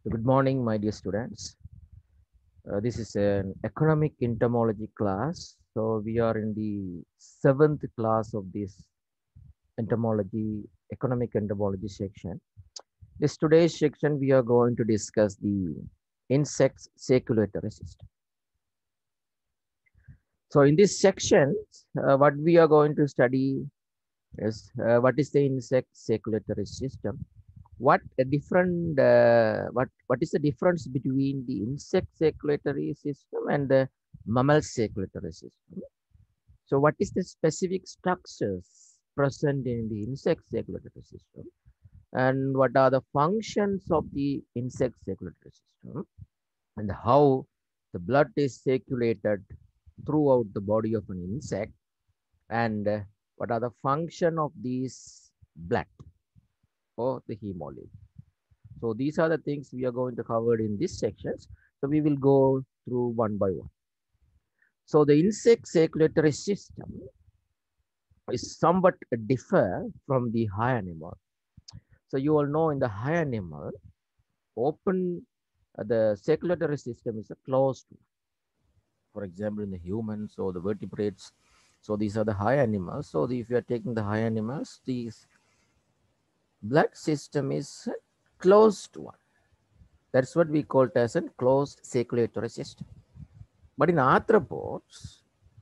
So good morning, my dear students. This is an economic entomology class. So we are in the seventh class of this economic entomology section. This today's section, we are going to discuss the insects circulatory system. So in this section, what we are going to study is what is the insect circulatory system. What is the difference between the insect circulatory system and the mammal circulatory system? So what is the specific structures present in the insect circulatory system, and what are the functions of the insect circulatory system, and how the blood is circulated throughout the body of an insect, and what are the function of these blood or the hemolymph. So these are the things we are going to cover in this sections. So we will go through one by one. So the insect circulatory system is somewhat differ from the high animal. So you all know in the high animal, open the circulatory system is a closed. For example, in the humans or the vertebrates. So these are the high animals. So if you are taking the high animals, the blood system is a closed one. That's what we call it as a closed circulatory system. But in arthropods,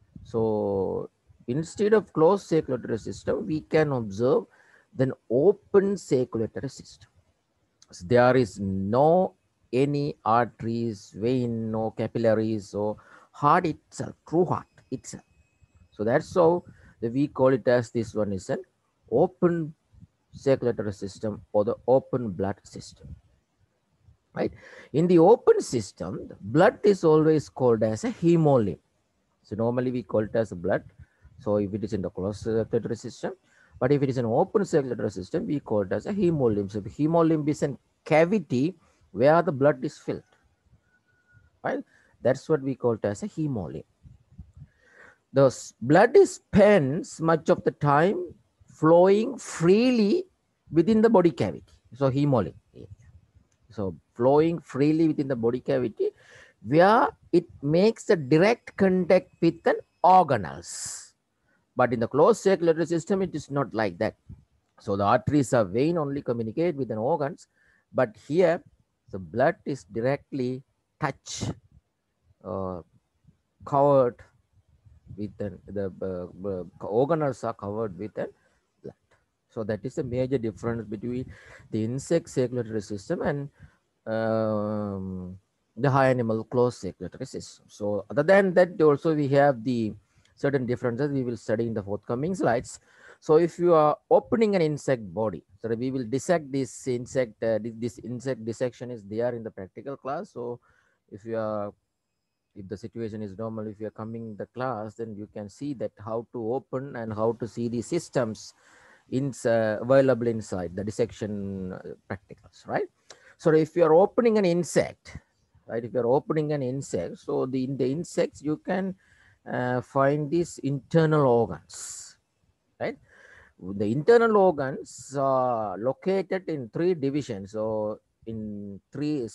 so instead of closed circulatory system, we can observe an open circulatory system. So there is no any arteries, vein, no capillaries, or heart itself, true heart itself. So that's how we call it as this one is an open circulatory system or the open blood system. Right? In the open system, the blood is always called as a hemolymph. So normally we call it as a blood. So if it is in the closed circulatory system, but if it is an open circulatory system, we call it as a hemolymph. So the hemolymph is a cavity where the blood is filled. Right? That's what we call it as a hemolymph. The blood is spends much of the time flowing freely within the body cavity. So hemolymph. So flowing freely within the body cavity where it makes a direct contact with an organelles. But in the closed circulatory system, it is not like that. So the arteries or vein only communicate with an organs, but here the blood is directly touch, covered with the organelles are covered with a blood. So that is a major difference between the insect circulatory system and the high animal closed circulatory system. So other than that, also we have the certain differences we will study in the forthcoming slides. So if you are opening an insect body, so we will dissect this insect, this insect dissection is there in the practical class. So if you are, if the situation is normal, if you are coming the class, then you can see that how to open and how to see the systems available inside the dissection practicals, right? So if you are opening an insect, right? If you are opening an insect, so in the insects you can find these internal organs, right? The internal organs are located in three divisions. So in three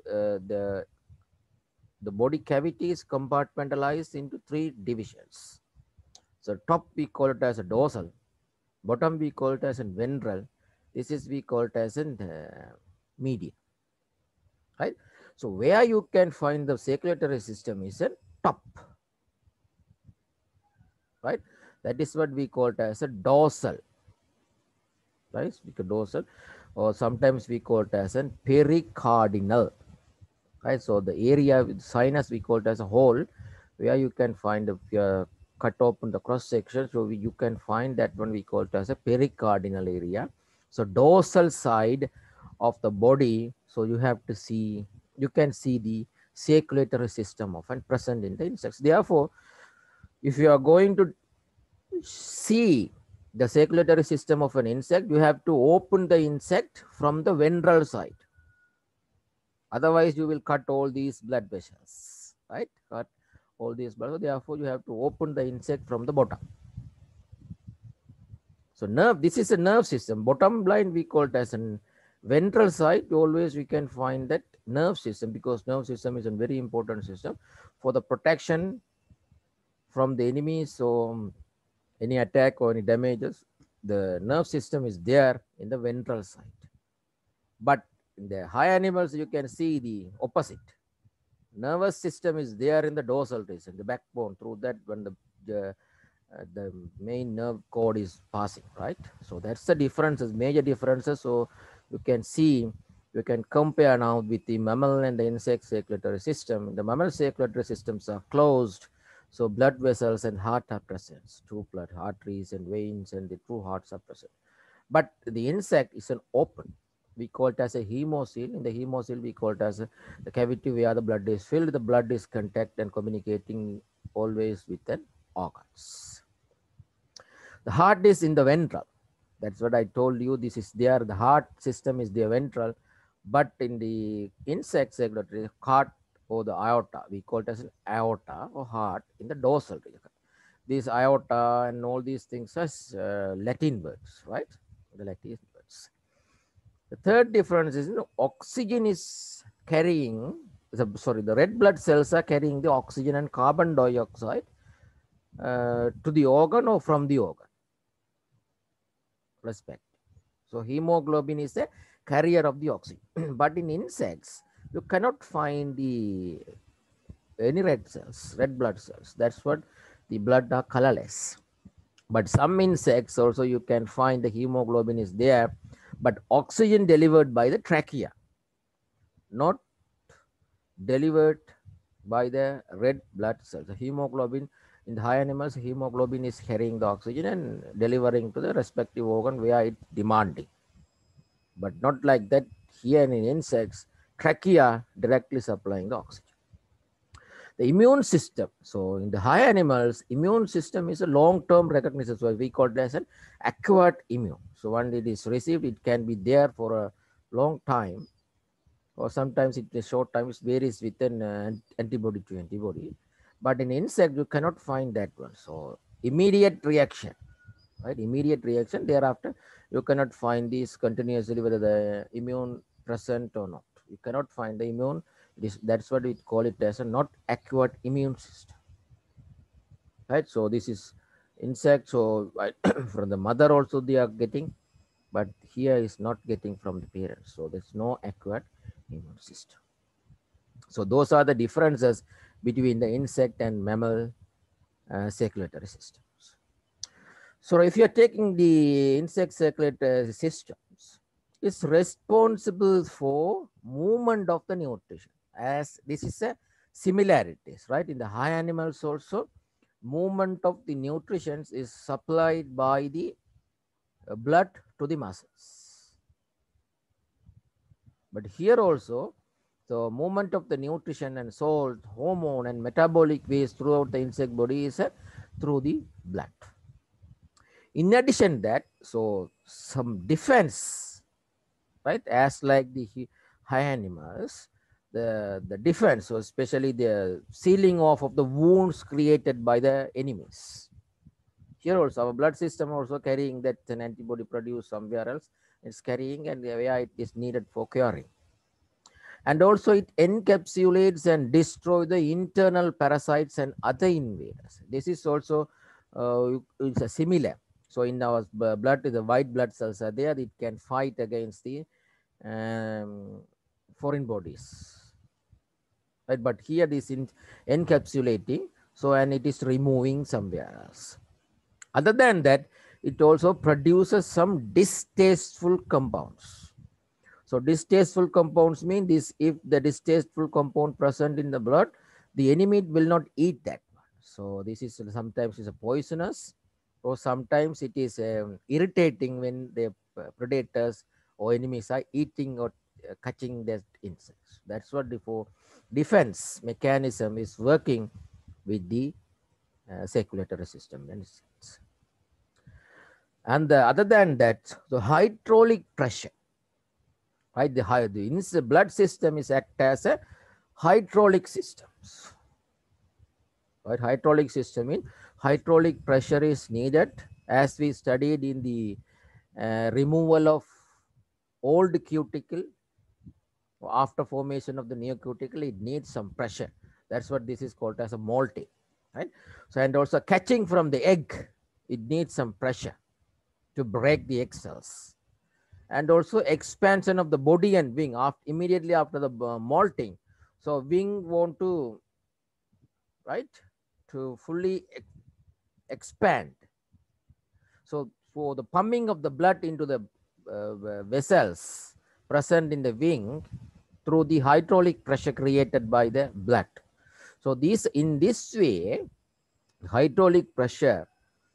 the body cavity is compartmentalized into three divisions. So top we call it as a dorsal, bottom we call it as a ventral, this is we call it as a median, right? So where you can find the circulatory system is a top, right? That is what we call it as a dorsal, right? Because dorsal, or sometimes we call it as a pericardinal, right? So the area with sinus we call it as a hole where you can find the cut open the cross section. So you can find that one we call it as a pericardinal area. So dorsal side of the body. So you have to see, you can see the circulatory system often present in the insects. Therefore, if you are going to see the circulatory system of an insect, you have to open the insect from the ventral side. Otherwise, you will cut all these blood vessels, right? Cut all these blood. So therefore, you have to open the insect from the bottom. So nerve, this is a nerve system. Bottom line we call it as an Ventral side, always we can find that nerve system, because nerve system is a very important system for the protection from the enemy. So any attack or any damages, the nerve system is there in the ventral side. But in the high animals, you can see the opposite. Nervous system is there in the dorsal region, the backbone. Through that, when the main nerve cord is passing, right? So that's the differences, major differences. So you can see, you can compare now with the mammal and the insect circulatory system. The mammal circulatory systems are closed, so blood vessels and heart are present, true blood arteries and veins and the true hearts are present. But the insect is an open, we call it as a hemocoel. In the hemocoel, we call it as the cavity where the blood is filled. The blood is contact and communicating always with the organs. The heart is in the ventral. That's what I told you. This is there. The heart system is the ventral, but in the insect circulatory, heart or the aorta, we call it as an aorta or heart in the dorsal region. These aorta and all these things are Latin words, right? The Latin words. The third difference is, oxygen is carrying, the red blood cells are carrying the oxygen and carbon dioxide to the organ or from the organ. Respect. So hemoglobin is a carrier of the oxygen. But in insects, you cannot find any red cells, red blood cells. That's what the blood are colorless. But some insects also you can find the hemoglobin is there, but oxygen delivered by the trachea, not delivered by the red blood cells. The hemoglobin in the high animals, hemoglobin is carrying the oxygen and delivering to the respective organ where it's demanding. But not like that here in insects, trachea directly supplying the oxygen. The immune system. So in the high animals, immune system is a long-term recognition. So we call it as an acquired immune. So when it is received, it can be there for a long time, or sometimes it is short time. It varies within antibody to antibody. But in insect, you cannot find that one. So immediate reaction, right? Immediate reaction. Thereafter, you cannot find this continuously whether the immune present or not. You cannot find the immune. That's what we call it as a not acquired immune system, right? So this is insect. So from the mother also they are getting, but here is not getting from the parents. So there's no acquired immune system. So those are the differences between the insect and mammal circulatory systems. So if you're taking the insect circulatory systems, it's responsible for movement of the nutrition, as this is a similarities, right? In the high animals also, movement of the nutrition is supplied by the blood to the muscles. But here also, the movement of the nutrition and salt, hormone and metabolic waste throughout the insect body is through the blood. In addition that, so some defense, right, as like the high animals, the defense, so especially the sealing off of the wounds created by the enemies. Here also our blood system also carrying that an antibody produced somewhere else, it's carrying, and where it is needed for curing. And also it encapsulates and destroys the internal parasites and other invaders. This is also it's a similar. So in our blood, the white blood cells are there. It can fight against the foreign bodies, right? But here this is encapsulating. So and it is removing somewhere else. Other than that, it also produces some distasteful compounds. So distasteful compounds mean this: if the distasteful compound present in the blood, the enemy will not eat that one. So this is sometimes is a poisonous, or sometimes it is irritating when the predators or enemies are eating or catching their insects. That's what the defense mechanism is working with the circulatory system. And other than that, the hydraulic pressure, right? The blood system is act as a hydraulic systems, right? Hydraulic system means hydraulic pressure is needed, as we studied in the removal of old cuticle, after formation of the new cuticle, it needs some pressure. That's what this is called as a molting, right? So, and also catching from the egg, it needs some pressure to break the egg cells. And also expansion of the body and wing after immediately after the molting. So wing want to, right, to fully expand. So for the pumping of the blood into the vessels present in the wing through the hydraulic pressure created by the blood. So this, in this way, hydraulic pressure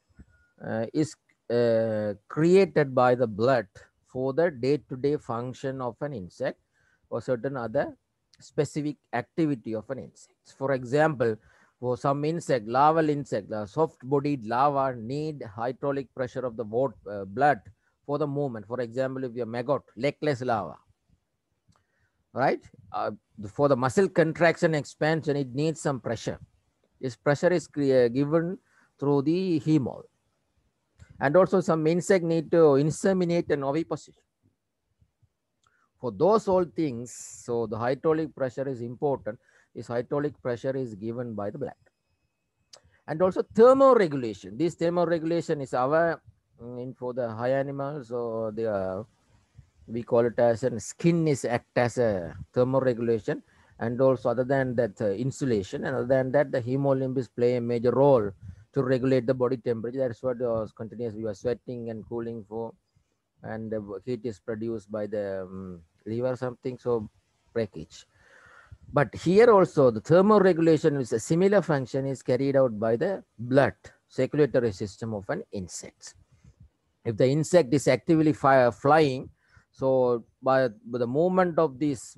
is created by the blood for the day-to-day function of an insect or certain other specific activity of an insect. For example, for some insect, larval insect, the soft-bodied larva need hydraulic pressure of the blood for the movement. For example, if you're maggot, legless larva, right? For the muscle contraction expansion, it needs some pressure. This pressure is given through the hemol. And also some insect need to inseminate an oviposition. For those all things, so the hydraulic pressure is important. This hydraulic pressure is given by the blood. And also thermoregulation. This thermoregulation is our for the high animals, so they are, we call it as a skin is act as a thermoregulation. And also other than that insulation, and other than that the hemolympus play a major role to regulate the body temperature. That's what continuous we are sweating and cooling for, and the heat is produced by the liver something, so breakage. But here also the thermoregulation is a similar function is carried out by the blood circulatory system of an insect. If the insect is actively flying, so by the movement of these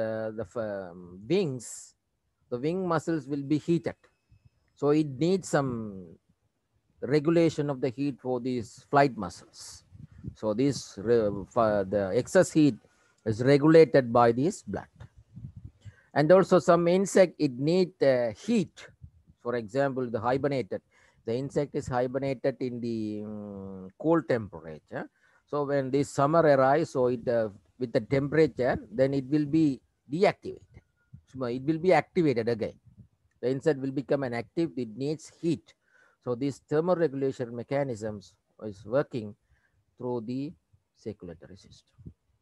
wings, the wing muscles will be heated. So it needs some regulation of the heat for these flight muscles. So this the excess heat is regulated by this blood. And also some insect, it need heat. For example, the hibernated. The insect is hibernated in the cold temperature. So when this summer arrives, so it with the temperature, then it will be deactivated. So it will be activated again. The insect will become an active. It needs heat. So these thermoregulation mechanisms is working through the circulatory system.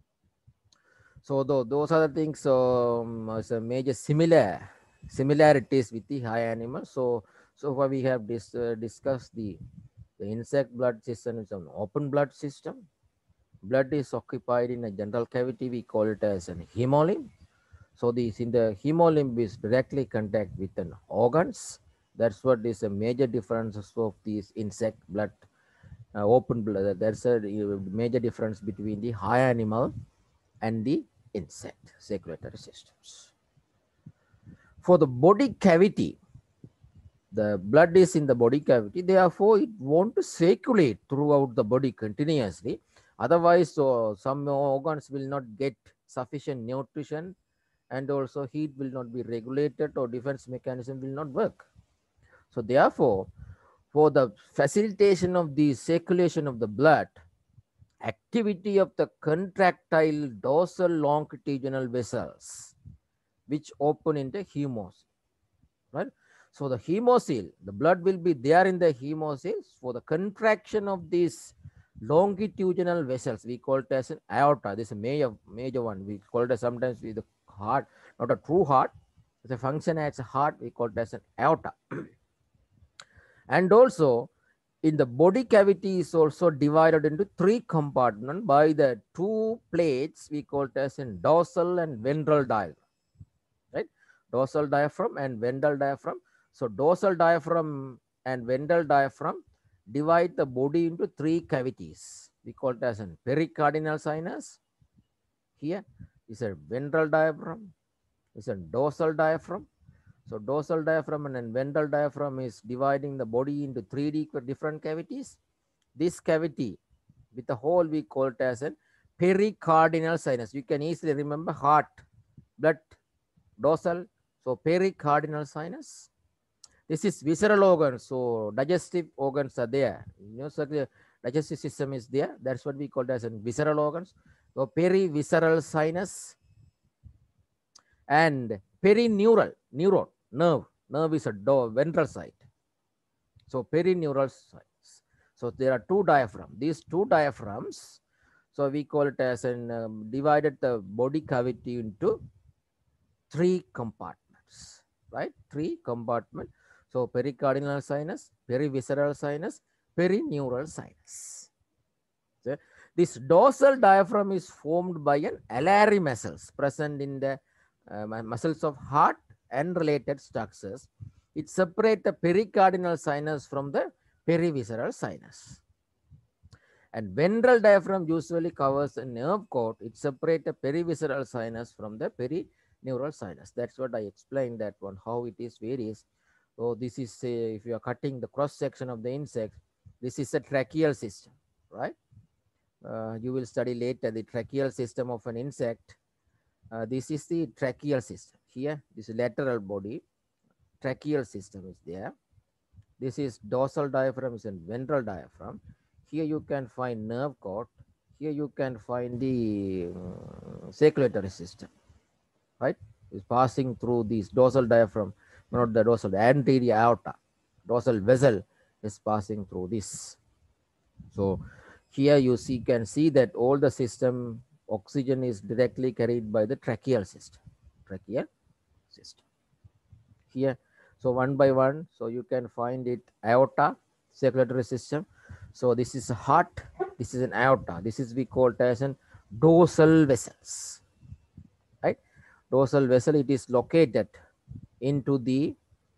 So those are the things. It's a major similarities with the high animals. So far we have discussed the insect blood system is an open blood system. Blood is occupied in a general cavity. We call it as an hemolymph. So this in the hemolymph is directly contact with an organs. That's what is a major difference of these insect blood, open blood. That's a major difference between the high animal and the insect circulatory systems. For the body cavity, the blood is in the body cavity, therefore it wants to circulate throughout the body continuously. Otherwise, some organs will not get sufficient nutrition, and also heat will not be regulated, or defense mechanism will not work. So therefore, for the facilitation of the circulation of the blood, activity of the contractile dorsal longitudinal vessels which open in the hemocoel, right? So the hemocoel, the blood will be there in the hemocoel for the contraction of these longitudinal vessels. We call it as an aorta. This is a major one. We call it as sometimes with the heart, not a true heart. It's a function as a heart. We call it as an aorta. And also in the body cavity is also divided into three compartments by the two plates. We call it as in dorsal and ventral diaphragm, right? Dorsal diaphragm and ventral diaphragm. So dorsal diaphragm and ventral diaphragm divide the body into three cavities. We call it as a pericardinal sinus. Here is a ventral diaphragm. It's a dorsal diaphragm. So dorsal diaphragm and ventral diaphragm is dividing the body into three different cavities. This cavity with the hole we call it as a pericardinal sinus. You can easily remember heart, blood, dorsal. So pericardinal sinus. This is visceral organs. So digestive organs are there. You know, so the digestive system is there. That's what we call it as in visceral organs. So perivisceral sinus and perineural neuron nerve. Nerve is a ventral side. So perineural sides. So there are two diaphragms. These two diaphragms, so we call it as an divided the body cavity into three compartments, right? Three compartments. So pericardinal sinus, perivisceral sinus, perineural sinus. So this dorsal diaphragm is formed by an alari muscles present in the muscles of heart and related structures. It separates the pericardinal sinus from the perivisceral sinus. And ventral diaphragm usually covers a nerve cord. It separates the perivisceral sinus from the perineural sinus. That's what I explained that one, how it is varies. So this is, if you are cutting the cross section of the insect, this is a tracheal system, right? You will study later the tracheal system of an insect. This is the tracheal system. Here, this lateral body, tracheal system is there. This is dorsal diaphragm and ventral diaphragm. Here you can find nerve cord. Here you can find the circulatory system, right? It's passing through this dorsal diaphragm, not the dorsal, the anterior aorta. Dorsal vessel is passing through this. So here you can see that all the system oxygen is directly carried by the tracheal system. Tracheal system. Here, so one by one, so you can find it aorta, circulatory system. So this is a heart, this is an aorta. This is we call as an dorsal vessels, right? Dorsal vessel, it is located into the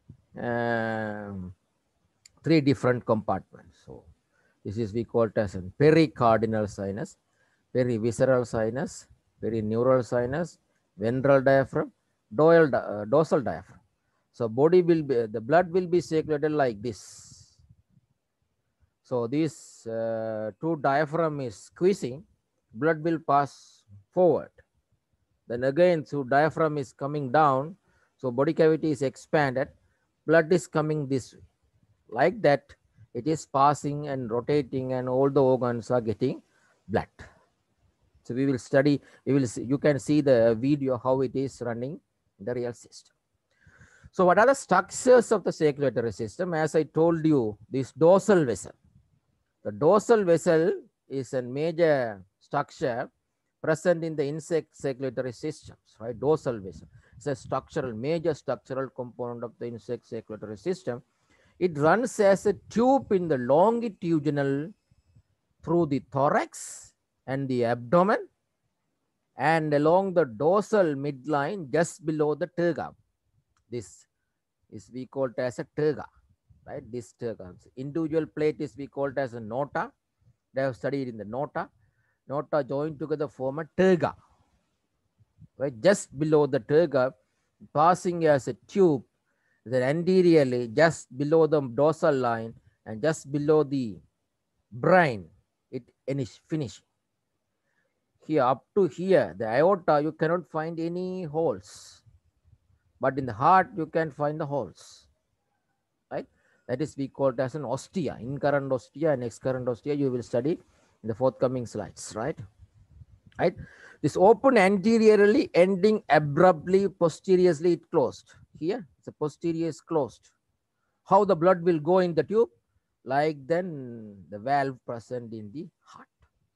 three different compartments. So this is we call as an pericardinal sinus, perivisceral sinus, perineural sinus, ventral diaphragm, dorsal diaphragm. So body will be, the blood will be circulated like this. So this two diaphragm is squeezing, blood will pass forward. Then again, so diaphragm is coming down, so body cavity is expanded, blood is coming this way. Like that, it is passing and rotating, and all the organs are getting blood. So we will study, we will see, you can see the video how it is running in the real system. So what are the structures of the circulatory system? As I told you, this dorsal vessel. The dorsal vessel is a major structure present in the insect circulatory systems, right? Dorsal vessel. It's a structural, major structural component of the insect circulatory system. It runs as a tube in the longitudinal through the thorax and the abdomen and along the dorsal midline just below the terga. This is we call it as a terga, right? This terga. Individual plate is we call it as a nota. They have studied in the nota. Nota joined together form a terga, right? Just below the terga, passing as a tube, then anteriorly just below the dorsal line and just below the brain, it finish. Here up to here, the aorta, you cannot find any holes. But in the heart, you can find the holes, right? That is we call it as an ostia, incurrent ostia and excurrent ostia. You will study in the forthcoming slides, right? Right? This open anteriorly, ending abruptly, posteriorly it closed. Here, the posterior is closed. How the blood will go in the tube? Like then the valve present in the heart,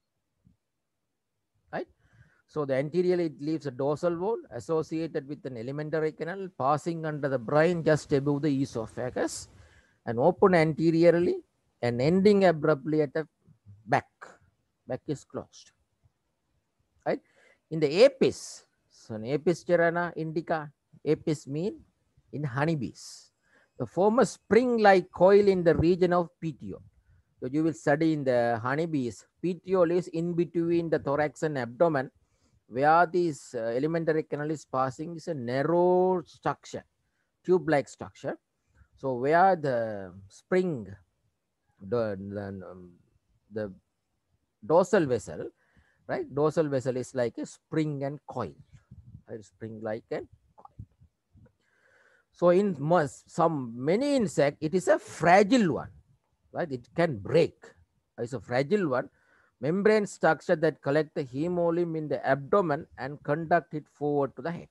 right? So the anteriorly it leaves a dorsal wall associated with an alimentary canal passing under the brain just above the esophagus and open anteriorly and ending abruptly at the back. Back is closed, right? In the apis, so an Apis cerana indica, apis mean in honeybees. The form a spring-like coil in the region of petiole. So you will study in the honeybees, petiole is in between the thorax and abdomen, where this alimentary canal is passing is a narrow structure, tube-like structure. So where the spring, the dorsal vessel, right? Dorsal vessel is like a spring and coil, right? Spring like and coil. So in many insect, it is a fragile one, right? It can break. It's a fragile one, Membrane structure that collect the hemolymph in the abdomen and conduct it forward to the head.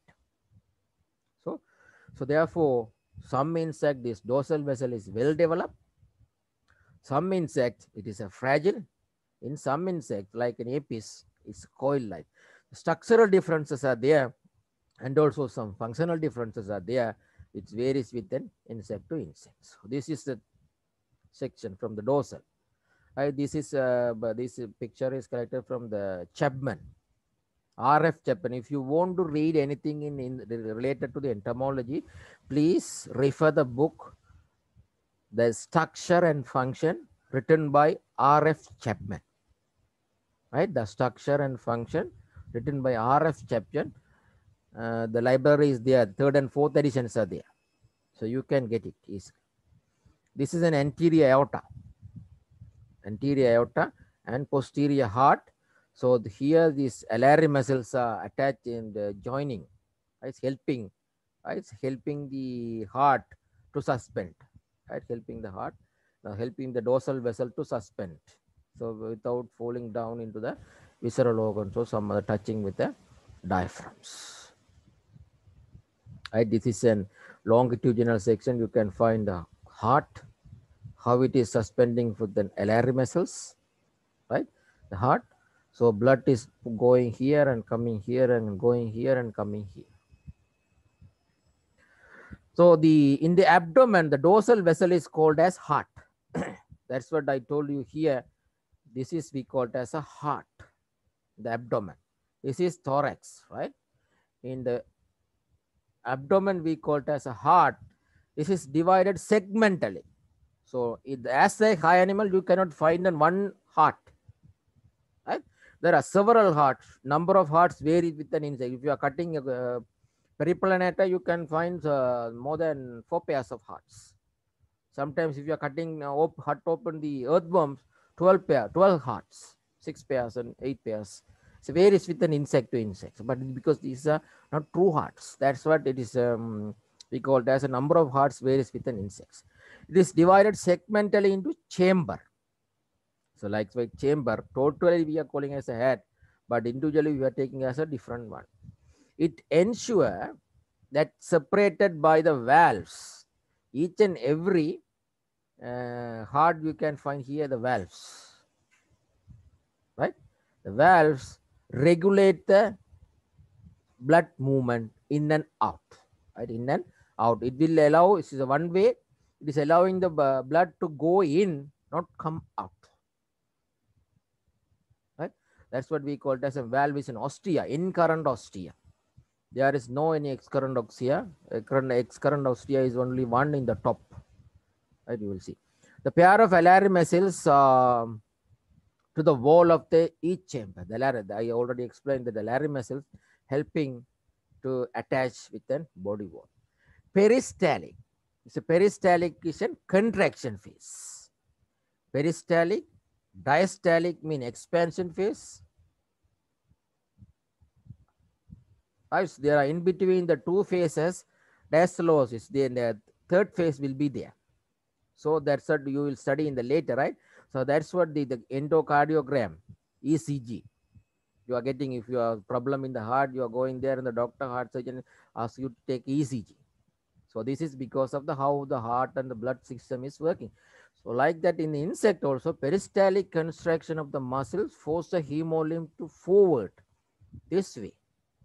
So therefore, some insect, this dorsal vessel is well developed. Some insects, it is a fragile. In some insects, like an apis, it's coil-like. Structural differences are there, and also some functional differences are there. It varies with an insect to insect. So this is the section from the dorsal. This picture is collected from the Chapman, RF Chapman. If you want to read anything in related to the entomology, please refer the book, The Structure and Function, written by RF Chapman. Right, the structure and function, written by RF Chapman. The library is there. Third and fourth editions are there, so you can get it easily. This is an anterior aorta and posterior heart. So here these alary muscles are attached in the joining. It's helping. It's helping the heart to suspend. Right, helping the heart, helping the dorsal vessel to suspend. So without falling down into the visceral organs or some other touching with the diaphragms. Right, this is an longitudinal section. You can find the heart, how it is suspending for the alary muscles, right? The heart. So blood is going here and coming here and going here and coming here. So in the abdomen, the dorsal vessel is called as heart. That's what I told you here. This is we call it as a heart, the abdomen. This is thorax, right? In the abdomen, we call it as a heart. This is divided segmentally. So as a high animal, you cannot find one heart. Right? There are several hearts. Number of hearts vary with an insect. If you are cutting a Periplaneta, you can find more than 4 pairs of hearts. Sometimes if you are cutting heart open the earthworms, 12 hearts, 6 pairs and 8 pairs. So varies with an insect to insect. But because these are not true hearts, that's what it is. We call it as a number of hearts varies with an insect. It is divided segmentally into chamber. So like chamber, totally we are calling as a head, but individually we are taking as a different one. It ensures that separated by the valves, each and every heart you can find here the valves, right? The valves regulate the blood movement in and out, right? In and out. It will allow, this is a one way, it is allowing the blood to go in, not come out. Right? That's what we call it as a valve is an ostia, incurrent ostia. There is no any excurrent ostia. Excurrent ostia is only one in the top. Right, you will see. The pair of alary muscles to the wall of the each chamber. I already explained that the alary muscles helping to attach with the body wall. Peristaltic. It's a peristaltic is a contraction phase. Peristaltic, diastolic mean expansion phase. Right, so there are in between the two phases, diastolosis. Then the third phase will be there. So that's what you will study in the later, right? So that's what the endocardiogram, ECG. You are getting, if you have problem in the heart, you are going there and the doctor, heart surgeon asks you to take ECG. So this is because of how the heart and the blood system is working. So like that in the insect also, peristaltic contraction of the muscles force the hemolymph to forward this way.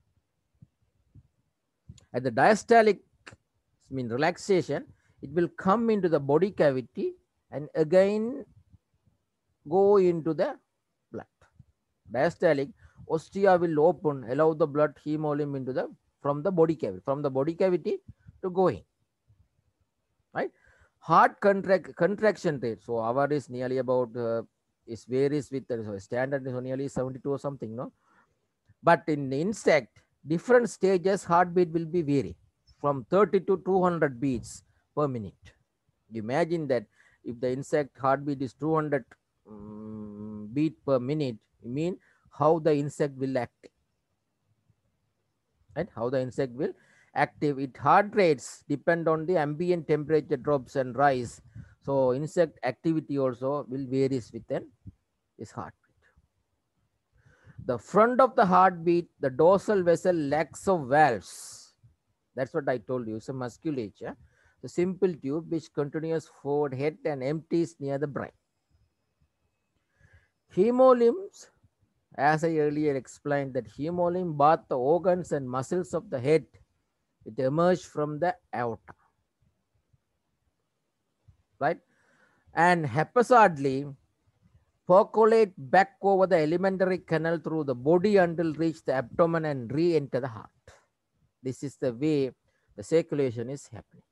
At the diastolic mean relaxation, it will come into the body cavity and again go into the blood. Diastolic, ostia will open, allow the blood hemolymph into from the body cavity to go in. Right? Heart contraction rate. So our is nearly about it varies with the standard is nearly 72 or something, no? But in the insect, different stages heartbeat will be vary from 30 to 200 beats per minute. Imagine that if the insect heartbeat is 200 beat per minute, you mean how the insect will act, right? How the insect will active. It heart rates depend on the ambient temperature drops and rise. So insect activity also will varies with its heartbeat. The front of the heartbeat, the dorsal vessel lacks of valves. That's what I told you. It's a musculature. The simple tube which continues forward head and empties near the brain. Hemolymph, as I earlier explained, that hemolymph bathe the organs and muscles of the head. It emerged from the aorta, right? And haphazardly percolate back over the alimentary canal through the body until reach the abdomen and re-enter the heart. This is the way the circulation is happening,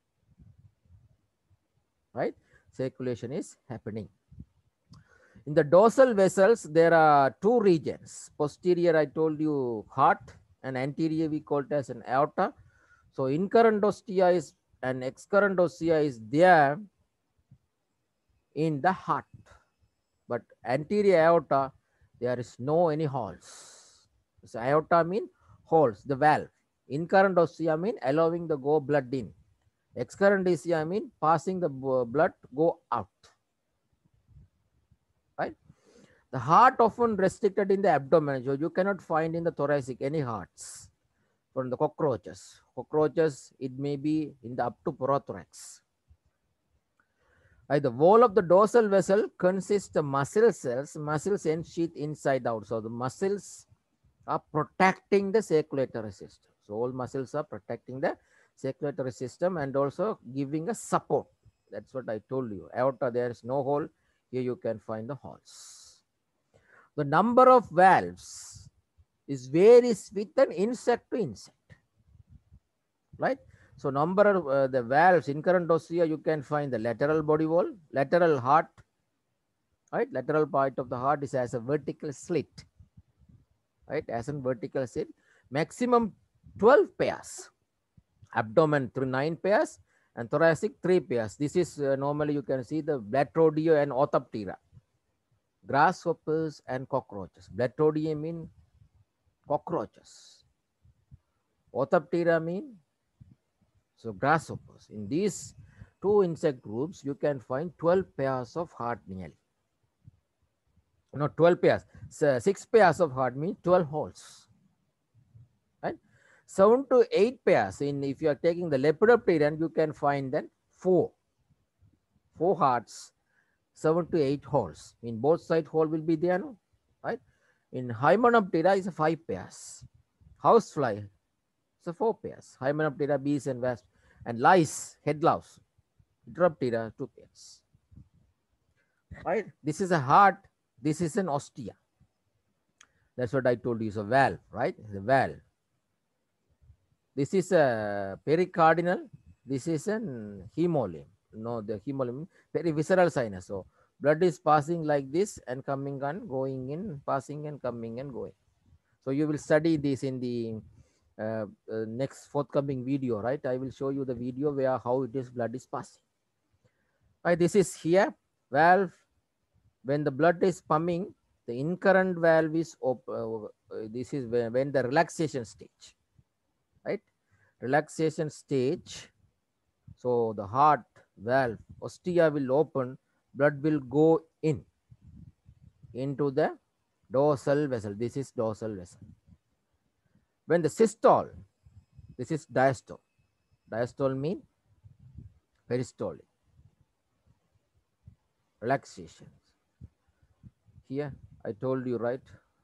right? Circulation is happening. In the dorsal vessels, there are two regions. Posterior, I told you, heart, and anterior, we call it as an aorta. So incurrent ostia is and excurrent ostia is there in the heart, but anterior aorta, there is no any holes. So aorta mean holes, the valve. Incurrent ostia mean allowing the go blood in. Excurrent ostia mean passing the blood go out. Right? The heart often restricted in the abdomen, so you cannot find in the thoracic any hearts from the cockroaches. Cockroaches, it may be in the up to prothorax. Right, the wall of the dorsal vessel consists of muscle cells. Muscles ensheath inside out. So the muscles are protecting the circulatory system. So all muscles are protecting the circulatory system and also giving a support. That's what I told you. Aorta, there is no hole. Here you can find the holes. The number of valves is varies with an insect to insect. Right? So number of the valves, incurrent ostia, you can find the lateral body wall, lateral heart, right? Lateral part of the heart is as a vertical slit, right? As a vertical slit. Maximum 12 pairs. Abdomen through 9 pairs and thoracic 3 pairs. This is normally you can see the Blattodea and Orthoptera. Grasshoppers and cockroaches. Blattodea mean cockroaches. Orthoptera mean so grasshoppers. In these two insect groups, you can find 12 pairs of heart nearly. Not 12 pairs. So 6 pairs of heart means 12 holes. Right? 7 to 8 pairs. If you are taking the Lepidopteran, you can find then 4 hearts, 7 to 8 holes. In both side hole will be there, no? Right? In Hymenoptera is 5 pairs. Housefly, so 4 pairs. Hymenoptera, bees and wasps. And lice, head louse, Heteroptera, 2 pairs. Right? This is a heart. This is an ostia. That's what I told you. It's a valve, right? It's a valve. This is a pericardinal. This is an hemolymph. No, the hemolymph, perivisceral sinus. So blood is passing like this and coming and going in, passing and coming and going. So you will study this in the next forthcoming video, right? I will show you the video where how it is blood is passing. Right, this is here valve. When the blood is pumping, the incurrent valve is open. This is when the relaxation stage, right? Relaxation stage. So the heart valve ostia will open, blood will go into the dorsal vessel. This is dorsal vessel. When the systole, this is diastole. Diastole means peristaltic. Relaxation. Here, I told you, right?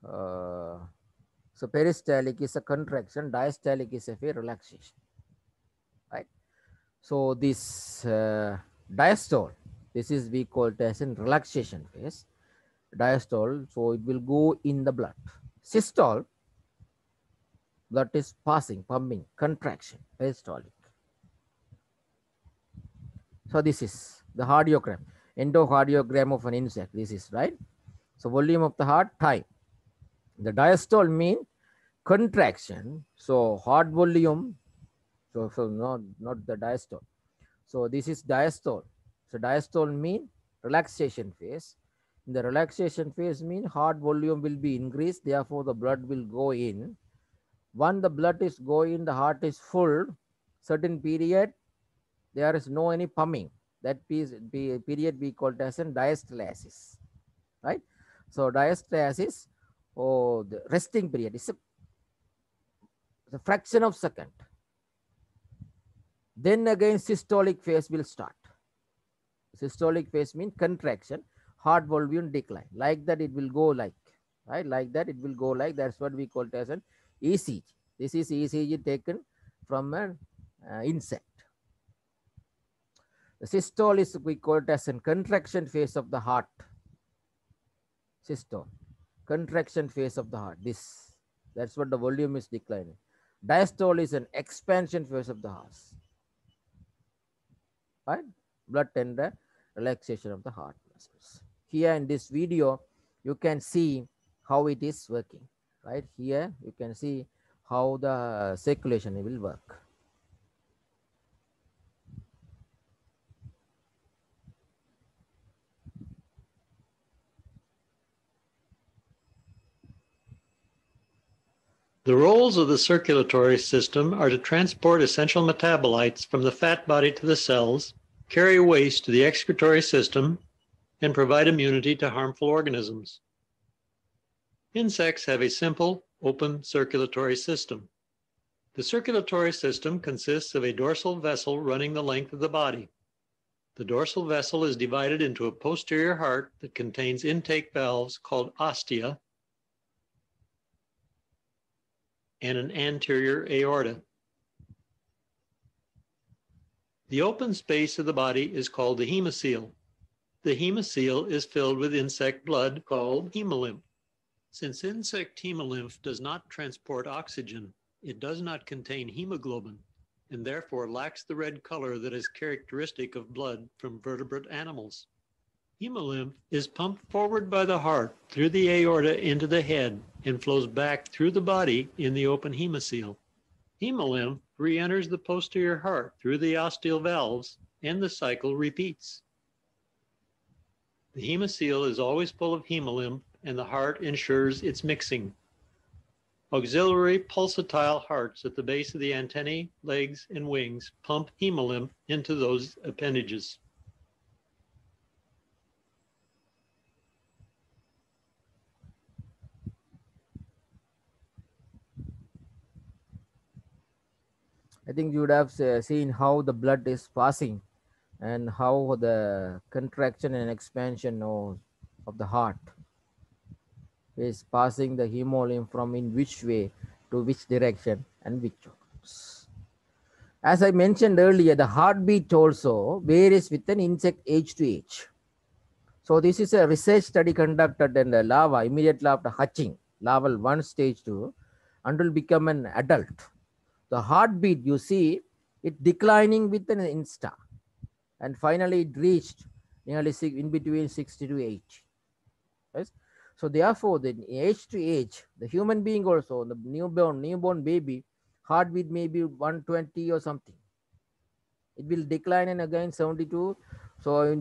So peristaltic is a contraction, diastolic is a relaxation, right? So this diastole, this is we call it as in relaxation phase. Diastole, so it will go in the blood. Systole, blood is passing, pumping, contraction, peristaltic. So this is the cardiogram, endocardiogram of an insect. This is right. So volume of the heart, time. The diastole mean contraction. So heart volume. So not the diastole. So this is diastole. So diastole mean relaxation phase. In the relaxation phase mean heart volume will be increased. Therefore the blood will go in. When the blood is going, the heart is full. Certain period there is no any pumping. That period we call it as diastasis, right? So diastasis, or the resting period is a fraction of second. Then again systolic phase will start. Systolic phase means contraction, heart volume decline. Like that it will go like, right? Like that it will go like, that's what we call it as an ECG. This is ECG taken from an insect. The systole is we call it as a contraction phase of the heart. Systole, contraction phase of the heart. That's what the volume is declining. Diastole is an expansion phase of the heart. Right? Blood tender, relaxation of the heart muscles. Here in this video, you can see how it is working. Right here, you can see how the circulation will work. The roles of the circulatory system are to transport essential metabolites from the fat body to the cells, carry waste to the excretory system, and provide immunity to harmful organisms. Insects have a simple, open circulatory system. The circulatory system consists of a dorsal vessel running the length of the body. The dorsal vessel is divided into a posterior heart that contains intake valves called ostia and an anterior aorta. The open space of the body is called the hemocoel. The hemocoel is filled with insect blood called hemolymph. Since insect hemolymph does not transport oxygen, it does not contain hemoglobin and therefore lacks the red color that is characteristic of blood from vertebrate animals. Hemolymph is pumped forward by the heart through the aorta into the head and flows back through the body in the open hemocoel. Hemolymph re-enters the posterior heart through the ostial valves and the cycle repeats. The hemocoel is always full of hemolymph and the heart ensures its mixing. Auxiliary pulsatile hearts at the base of the antennae, legs, and wings pump hemolymph into those appendages. I think you would have seen how the blood is passing and how the contraction and expansion of the heart is passing the hemolymph from in which way to which direction and which organs. As I mentioned earlier, the heartbeat also varies with an insect age to age. So this is a research study conducted in the larva immediately after hatching, larval 1 stage 2, until become an adult. The heartbeat, you see, it declining with an insta, and finally it reached nearly in between 60 to 80. Yes? So therefore, the age to age, the human being also, the newborn baby, heartbeat may be 120 or something. It will decline and again 72. So in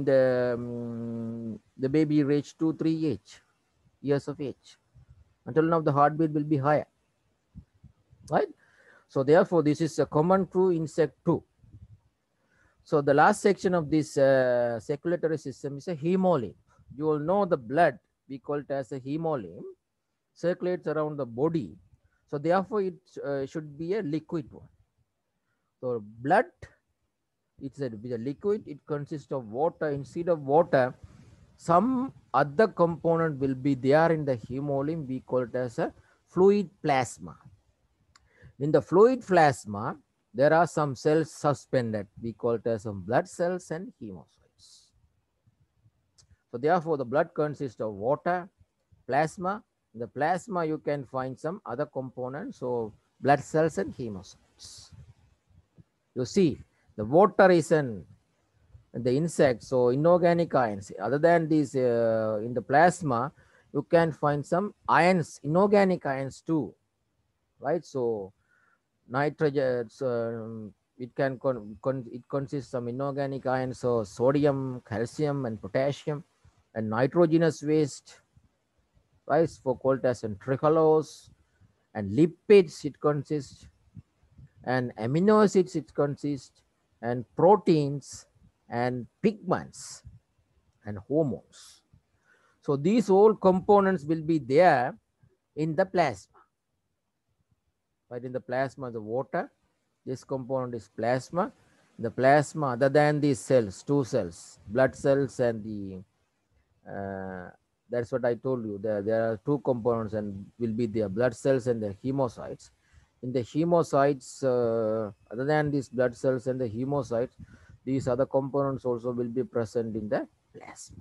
the baby reached 2-3 years of age. Until now, the heartbeat will be higher, right? So therefore, this is a common true insect too. So the last section of this circulatory system is a hemolymph. You will know the blood, we call it as a hemolymph, circulates around the body. So therefore, it should be a liquid one. So blood, it's a liquid. It consists of water. Instead of water, some other component will be there in the hemolymph. We call it as a fluid plasma. In the fluid plasma, there are some cells suspended. We call it as some blood cells and hemocytes. So therefore, the blood consists of water, plasma. In the plasma, you can find some other components. So blood cells and hemocytes. You see, the water is in the insect. So inorganic ions. Other than these, in the plasma, you can find some ions, inorganic ions too, right? So nitrogen, it can it consists some inorganic ions, so sodium, calcium, and potassium, and nitrogenous waste, right? For called as tricellose, and lipids it consists, and amino acids it consists, and proteins, and pigments, and hormones. So these all components will be there in the plasma. Right, in the plasma, the water, this component is plasma. The plasma, other than these cells, two cells, blood cells and the that's what I told you. There are two components and will be the blood cells and the hemocytes. In the hemocytes, other than these blood cells and the hemocytes, these other components also will be present in the plasma.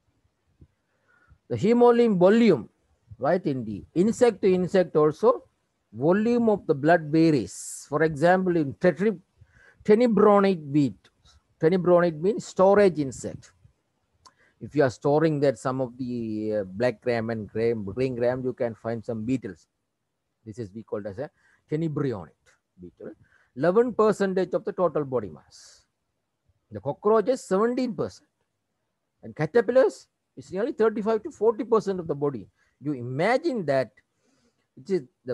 The hemolymph volume, right, in the insect to insect also, volume of the blood varies. For example, in tenebronate wheat, tenebronate means storage insect. If you are storing that some of the black gram and green gram, you can find some beetles. This is we called as a tenebrionate beetle. 11% of the total body mass. The cockroaches 17%, and caterpillars is nearly 35 to 40% of the body. You imagine that which is the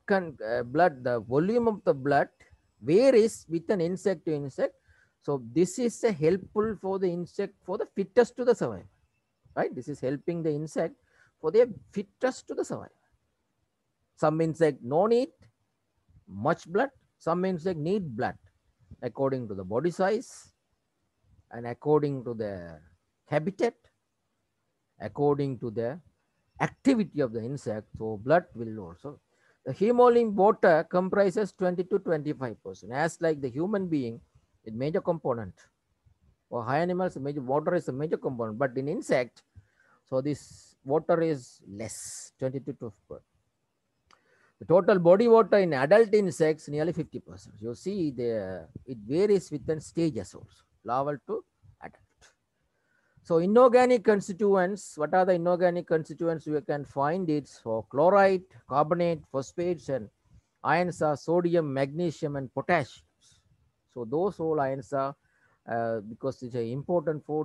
the volume of the blood varies with an insect to insect. So this is a helpful for the insect for the fittest to the survival, right? This is helping the insect for their fittest to the survival. Some insect no need much blood, some insect need blood according to the body size and according to the habitat, according to the activity of the insect. So blood will also. The hemolymph water comprises 20 to 25%. As like the human being, a major component. For high animals, major water is a major component, but in insect, so this water is less, 20 to 12%. The total body water in adult insects nearly 50%. You see, it varies within stages also, larval to adult. So inorganic constituents, what are the inorganic constituents you can find? It's for chloride, carbonate, phosphates, and ions are sodium, magnesium, and potassium. So those all ions are because it's important for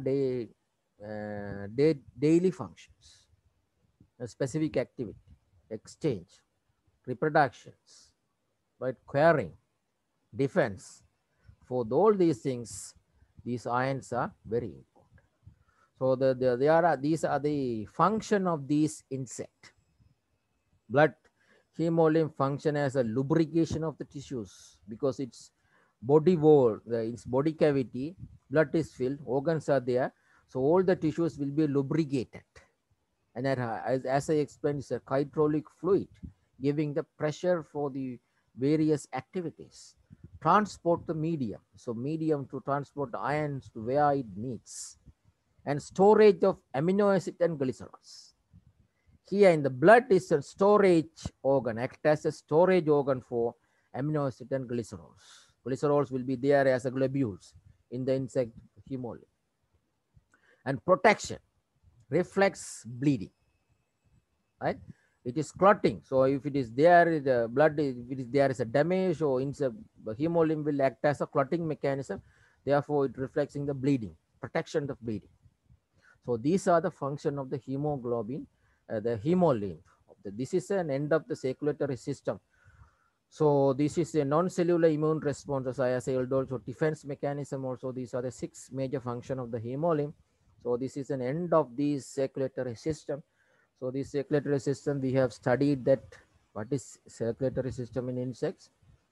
daily functions, a specific activity, exchange, reproductions, right, quarrying, defense. For all these things, these ions are very important. So these are the function of these insect. Blood hemolymph function as a lubrication of the tissues because its body wall, its body cavity, blood is filled, organs are there. So all the tissues will be lubricated. And that, as I explained, it's a hydraulic fluid giving the pressure for the various activities. Transport the medium. So medium to transport the ions to where it needs. And storage of amino acid and glycerols. Here in the blood is a storage organ, act as a storage organ for amino acid and glycerols. Glycerols will be there as a globules in the insect hemolymph. And protection, reflex bleeding, right? It is clotting. So if it is there, the blood, if it is there is a damage or insect, the hemolymph will act as a clotting mechanism. Therefore, it reflects in the bleeding, protection of bleeding. So these are the function of the hemoglobin, the hemolymph. This is an end of the circulatory system. So this is a non-cellular immune response, as I said, also defense mechanism. Also, these are the 6 major function of the hemolymph. So this is an end of the circulatory system. So this circulatory system, we have studied that what is circulatory system in insects,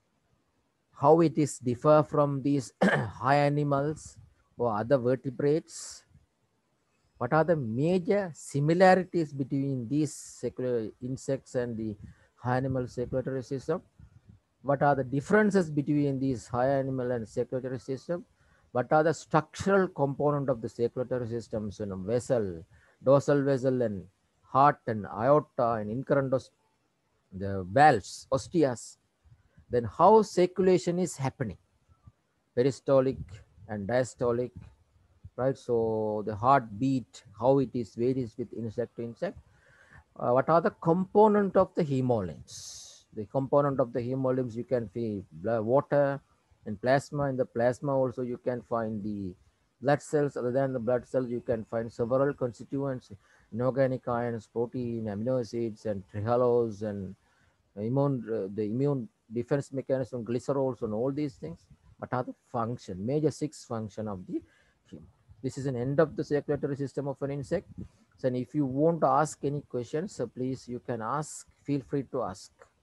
how it is differ from these high animals or other vertebrates. What are the major similarities between these insects and the high animal circulatory system? What are the differences between these high animal and circulatory system? What are the structural component of the circulatory systems? You know, vessel, dorsal vessel, and heart and aorta and incurrent, the valves, osteas. Then how circulation is happening? Peristaltic and diastolic, right? So the heartbeat, how it is varies with insect to insect. What are the component of the hemolymphs? The component of the hemolymphs, you can see blood, water and plasma. In the plasma also you can find the blood cells. Other than the blood cells, you can find several constituents, inorganic ions, protein, amino acids, and trehalose, and the immune defense mechanism, glycerols, and all these things. What are the function, major 6 function of the heme? This is an end of the circulatory system of an insect. So if you want to ask any questions, please you can ask Feel free to ask.